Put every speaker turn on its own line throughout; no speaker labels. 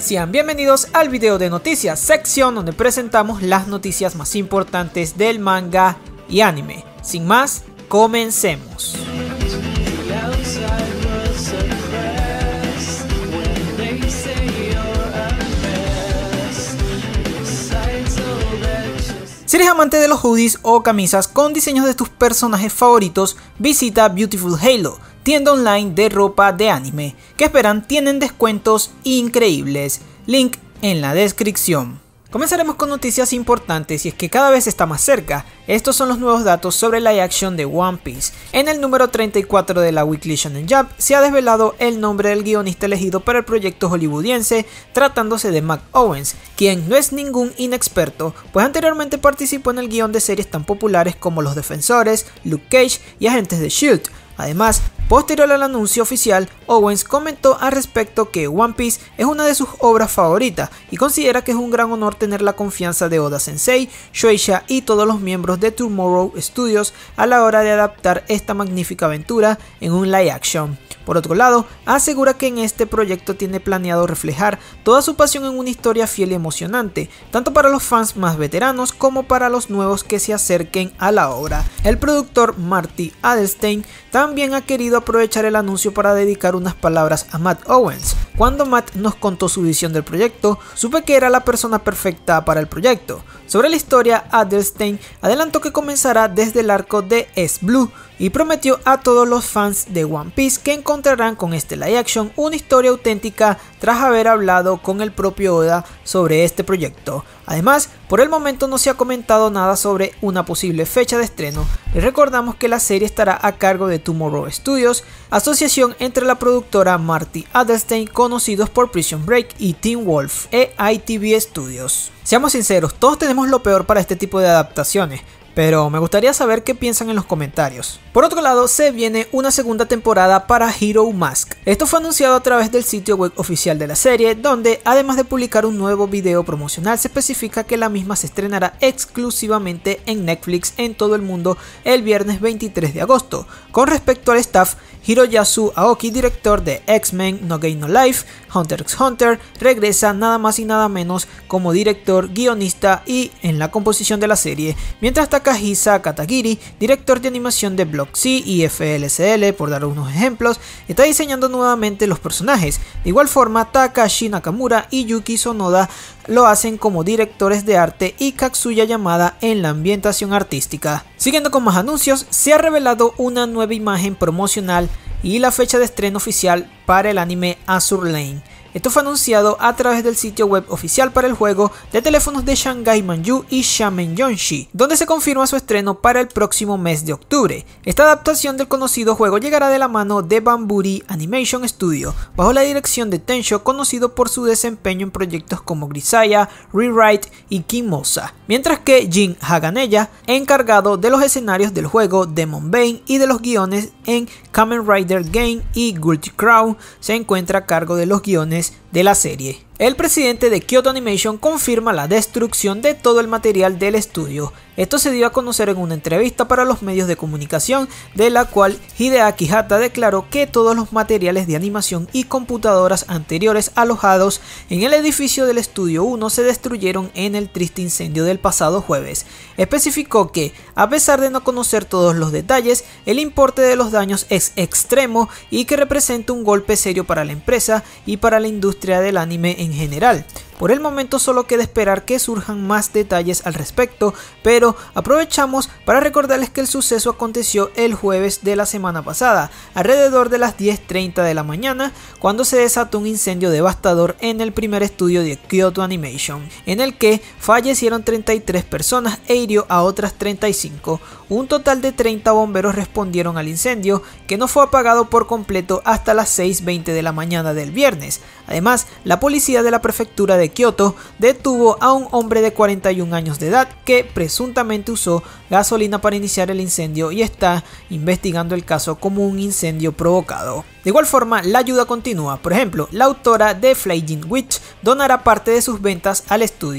Sean bienvenidos al video de noticias, sección donde presentamos las noticias más importantes del manga y anime. Sin más, comencemos. Si eres amante de los hoodies o camisas con diseños de tus personajes favoritos, visita Beautiful Halo, tienda online de ropa de anime. ¿Qué esperan? Tienen descuentos increíbles. Link en la descripción. Comenzaremos con noticias importantes y es que cada vez está más cerca. Estos son los nuevos datos sobre la live action de One Piece. En el número 34 de la Weekly Shonen Jump se ha desvelado el nombre del guionista elegido para el proyecto hollywoodiense, tratándose de Matt Owens, quien no es ningún inexperto, pues anteriormente participó en el guion de series tan populares como Los Defensores, Luke Cage y Agentes de S.H.I.E.L.D. Además, posterior al anuncio oficial, Owens comentó al respecto que One Piece es una de sus obras favoritas y considera que es un gran honor tener la confianza de Oda Sensei, Shueisha y todos los miembros de Tomorrow Studios a la hora de adaptar esta magnífica aventura en un live action. Por otro lado, asegura que en este proyecto tiene planeado reflejar toda su pasión en una historia fiel y emocionante, tanto para los fans más veteranos como para los nuevos que se acerquen a la obra. El productor Marty Adelstein también ha querido aprovechar el anuncio para dedicar unas palabras a Matt Owens. Cuando Matt nos contó su visión del proyecto, supe que era la persona perfecta para el proyecto. Sobre la historia, Adelstein adelantó que comenzará desde el arco de S-Blue y prometió a todos los fans de One Piece que encontrarán con este live action una historia auténtica tras haber hablado con el propio Oda sobre este proyecto. Además, por el momento no se ha comentado nada sobre una posible fecha de estreno. Les recordamos que la serie estará a cargo de Tomorrow Studios, asociación entre la productora Marty Adelstein, conocidos por Prison Break, y Teen Wolf e ITV Studios. Seamos sinceros, todos tenemos lo peor para este tipo de adaptaciones, pero me gustaría saber qué piensan en los comentarios. Por otro lado, se viene una segunda temporada para Hero Mask. Esto fue anunciado a través del sitio web oficial de la serie, donde además de publicar un nuevo video promocional, se especifica que la misma se estrenará exclusivamente en Netflix en todo el mundo el viernes 23 de agosto. Con respecto al staff, Hiroyasu Aoki, director de X-Men No Game No Life, Hunter x Hunter, regresa nada más y nada menos como director, guionista y en la composición de la serie, mientras Takahisa Katagiri, director de animación de Block C y FLCL, por dar unos ejemplos, está diseñando nuevamente los personajes. De igual forma, Takashi Nakamura y Yuki Sonoda lo hacen como directores de arte y Katsuya Yamada en la ambientación artística. Siguiendo con más anuncios, se ha revelado una nueva imagen promocional y la fecha de estreno oficial para el anime Azur Lane. Esto fue anunciado a través del sitio web oficial para el juego de teléfonos de Shanghai Manju y Xiamen Yongshi, donde se confirma su estreno para el próximo mes de octubre. Esta adaptación del conocido juego llegará de la mano de Banburi Animation Studio, bajo la dirección de Tensho, conocido por su desempeño en proyectos como Grisaya, Rewrite y Kimosa, mientras que Jin Haganeya, encargado de los escenarios del juego Demon Bane y de los guiones en Kamen Rider Game y Guilty Crown, se encuentra a cargo de los guiones de la serie. El presidente de Kyoto Animation confirma la destrucción de todo el material del estudio. Esto se dio a conocer en una entrevista para los medios de comunicación, de la cual Hideaki Hata declaró que todos los materiales de animación y computadoras anteriores alojados en el edificio del Estudio 1 se destruyeron en el triste incendio del pasado jueves. Especificó que, a pesar de no conocer todos los detalles, el importe de los daños es extremo y que representa un golpe serio para la empresa y para la industria del anime en general. Por el momento solo queda esperar que surjan más detalles al respecto, pero aprovechamos para recordarles que el suceso aconteció el jueves de la semana pasada, alrededor de las 10:30 de la mañana, cuando se desató un incendio devastador en el primer estudio de Kyoto Animation, en el que fallecieron 33 personas e hirió a otras 35. Un total de 30 bomberos respondieron al incendio, que no fue apagado por completo hasta las 6:20 de la mañana del viernes. Además, la policía de la prefectura de Kyoto detuvo a un hombre de 41 años de edad que presuntamente usó gasolina para iniciar el incendio y está investigando el caso como un incendio provocado. De igual forma, la ayuda continúa. Por ejemplo, la autora de Flying Witch donará parte de sus ventas al estudio.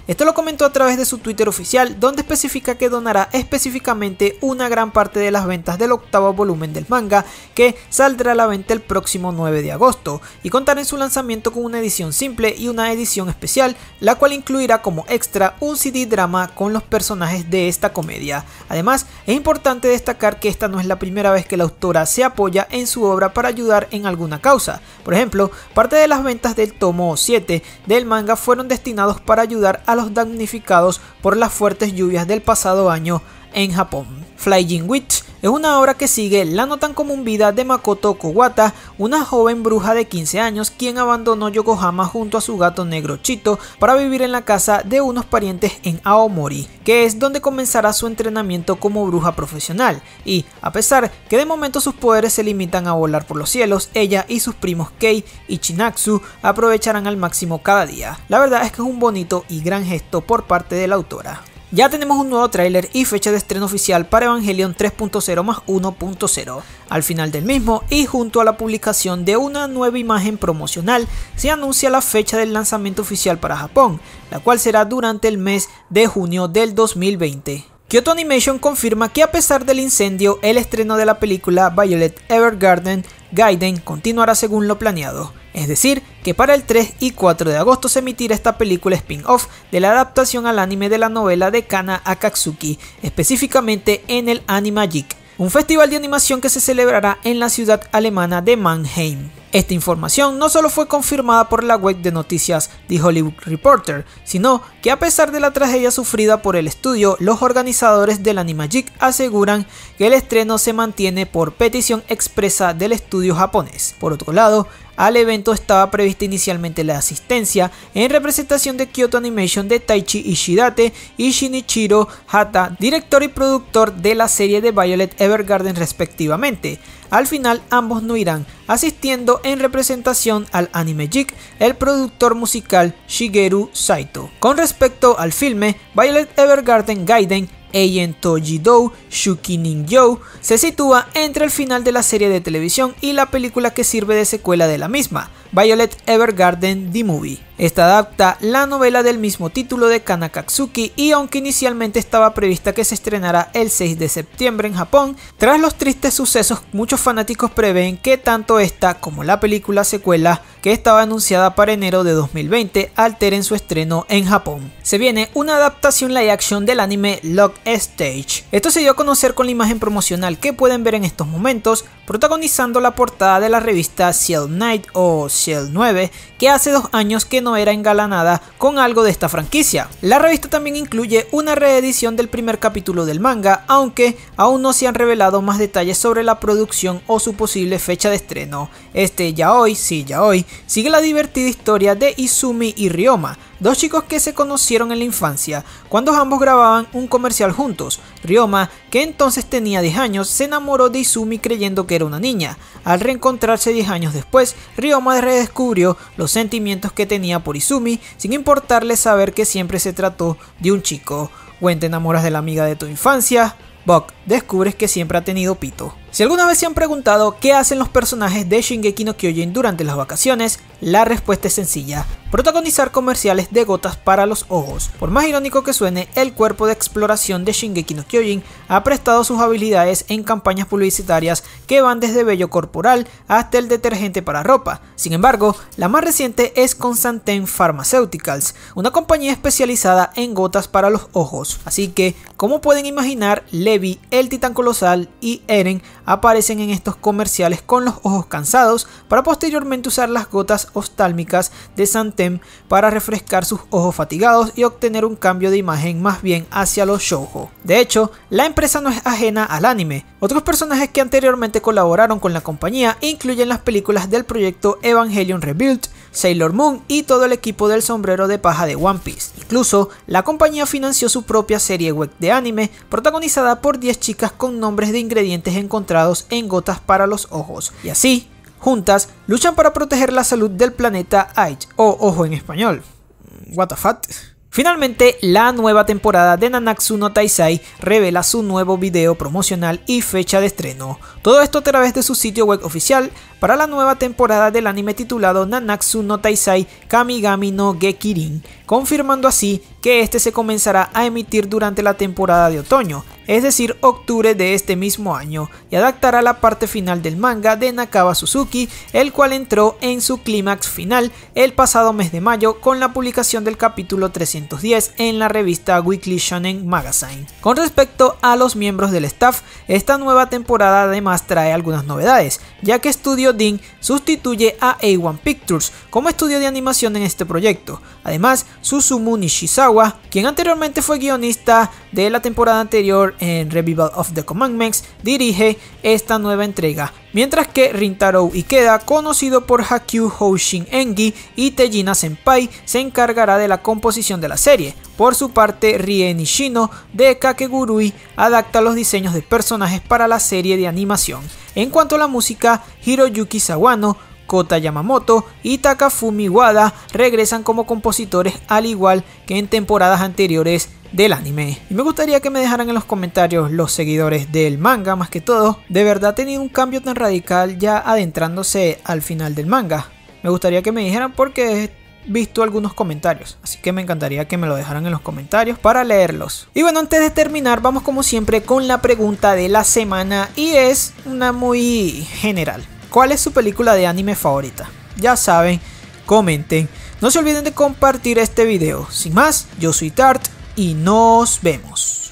Esto lo comentó a través de su Twitter oficial, donde especifica que donará específicamente una gran parte de las ventas del octavo volumen del manga, que saldrá a la venta el próximo 9 de agosto, y contará en su lanzamiento con una edición simple y una edición especial, la cual incluirá como extra un CD drama con los personajes de esta comedia. Además, es importante destacar que esta no es la primera vez que la autora se apoya en su obra para ayudar en alguna causa. Por ejemplo, parte de las ventas del tomo 7 del manga fueron destinados para ayudar a los damnificados por las fuertes lluvias del pasado año en Japón. Flying Witch es una obra que sigue la no tan común vida de Makoto Kawata, una joven bruja de 15 años quien abandonó Yokohama junto a su gato negro Chito para vivir en la casa de unos parientes en Aomori, que es donde comenzará su entrenamiento como bruja profesional. Y a pesar que de momento sus poderes se limitan a volar por los cielos, ella y sus primos Kei y Chinatsu aprovecharán al máximo cada día. La verdad es que es un bonito y gran gesto por parte de la autora. Ya tenemos un nuevo tráiler y fecha de estreno oficial para Evangelion 3.0 más 1.0. Al final del mismo y junto a la publicación de una nueva imagen promocional, se anuncia la fecha del lanzamiento oficial para Japón, la cual será durante el mes de junio del 2020. Kyoto Animation confirma que a pesar del incendio, el estreno de la película Violet Evergarden Gaiden continuará según lo planeado. Es decir, que para el 3 y 4 de agosto se emitirá esta película spin-off de la adaptación al anime de la novela de Kana Akatsuki, específicamente en el Animagic, un festival de animación que se celebrará en la ciudad alemana de Mannheim. Esta información no solo fue confirmada por la web de noticias The Hollywood Reporter, sino que a pesar de la tragedia sufrida por el estudio, los organizadores del Animagic aseguran que el estreno se mantiene por petición expresa del estudio japonés. Por otro lado, al evento estaba prevista inicialmente la asistencia en representación de Kyoto Animation de Taichi Ishidate y Shinichiro Hata, director y productor de la serie de Violet Evergarden respectivamente. Al final ambos no irán, asistiendo en representación al Animagic el productor musical Shigeru Saito. Con respecto al filme, Violet Evergarden Gaiden Eien Tojidou Shuki Ninjou se sitúa entre el final de la serie de televisión y la película que sirve de secuela de la misma, Violet Evergarden The Movie. Esta adapta la novela del mismo título de Kana Akatsuki y aunque inicialmente estaba prevista que se estrenara el 6 de septiembre en Japón, tras los tristes sucesos muchos fanáticos prevén que tanto esta como la película secuela que estaba anunciada para enero de 2020 alteren su estreno en Japón. Se viene una adaptación live action del anime Log Stage. Esto se dio a conocer con la imagen promocional que pueden ver en estos momentos, protagonizando la portada de la revista Ciel Knight o Ciel 9, que hace 2 años que no era engalanada con algo de esta franquicia. La revista también incluye una reedición del primer capítulo del manga, aunque aún no se han revelado más detalles sobre la producción o su posible fecha de estreno. Yaoi sigue la divertida historia de Izumi y Ryoma, dos chicos que se conocieron en la infancia, cuando ambos grababan un comercial juntos. Ryoma, que entonces tenía 10 años, se enamoró de Izumi creyendo que era una niña. Al reencontrarse 10 años después, Ryoma redescubrió los sentimientos que tenía por Izumi, sin importarle saber que siempre se trató de un chico. Gwen, te enamoras de la amiga de tu infancia. Buck, descubres que siempre ha tenido pito. Si alguna vez se han preguntado qué hacen los personajes de Shingeki no Kyojin durante las vacaciones, la respuesta es sencilla: protagonizar comerciales de gotas para los ojos. Por más irónico que suene, el cuerpo de exploración de Shingeki no Kyojin ha prestado sus habilidades en campañas publicitarias que van desde vello corporal hasta el detergente para ropa. Sin embargo, la más reciente es con Santen Pharmaceuticals, una compañía especializada en gotas para los ojos. Así que, como pueden imaginar, Levi, el titán colosal y Eren aparecen en estos comerciales con los ojos cansados para posteriormente usar las gotas oftálmicas de Santen para refrescar sus ojos fatigados y obtener un cambio de imagen más bien hacia los shoujo. De hecho, la empresa no es ajena al anime. Otros personajes que anteriormente colaboraron con la compañía incluyen las películas del proyecto Evangelion Rebuild, Sailor Moon y todo el equipo del sombrero de paja de One Piece. Incluso, la compañía financió su propia serie web de anime protagonizada por 10 chicas con nombres de ingredientes encontrados en gotas para los ojos. Y así, juntas, luchan para proteger la salud del planeta Eye, o ojo en español. What the fuck? Finalmente, la nueva temporada de Nanatsu no Taizai revela su nuevo video promocional y fecha de estreno. Todo esto a través de su sitio web oficial, para la nueva temporada del anime titulado Nanatsu no Taizai Kamigami no Gekirin, confirmando así que este se comenzará a emitir durante la temporada de otoño, es decir, octubre de este mismo año, y adaptará la parte final del manga de Nakaba Suzuki, el cual entró en su clímax final el pasado mes de mayo con la publicación del capítulo 310 en la revista Weekly Shonen Magazine. Con respecto a los miembros del staff, esta nueva temporada además trae algunas novedades, ya que Studio Ding sustituye a A1 Pictures como estudio de animación en este proyecto. Además, Susumu Nishizawa, quien anteriormente fue guionista de la temporada anterior en Revival of the Commandments, dirige esta nueva entrega, mientras que Rintaro Ikeda, conocido por Hakyuu Houshin Engi y Tejina Senpai, se encargará de la composición de la serie. Por su parte, Rie Nishino de Kakegurui adapta los diseños de personajes para la serie de animación. En cuanto a la música, Hiroyuki Sawano, Kota Yamamoto y Takafumi Wada regresan como compositores, al igual que en temporadas anteriores del anime. Y me gustaría que me dejaran en los comentarios los seguidores del manga, más que todo, ¿de verdad ha tenido un cambio tan radical ya adentrándose al final del manga? Me gustaría que me dijeran porque he visto algunos comentarios, así que me encantaría que me lo dejaran en los comentarios para leerlos. Y bueno, antes de terminar, vamos como siempre con la pregunta de la semana, y es una muy general. ¿Cuál es su película de anime favorita? Ya saben, comenten. No se olviden de compartir este video. Sin más, yo soy Tart y nos vemos.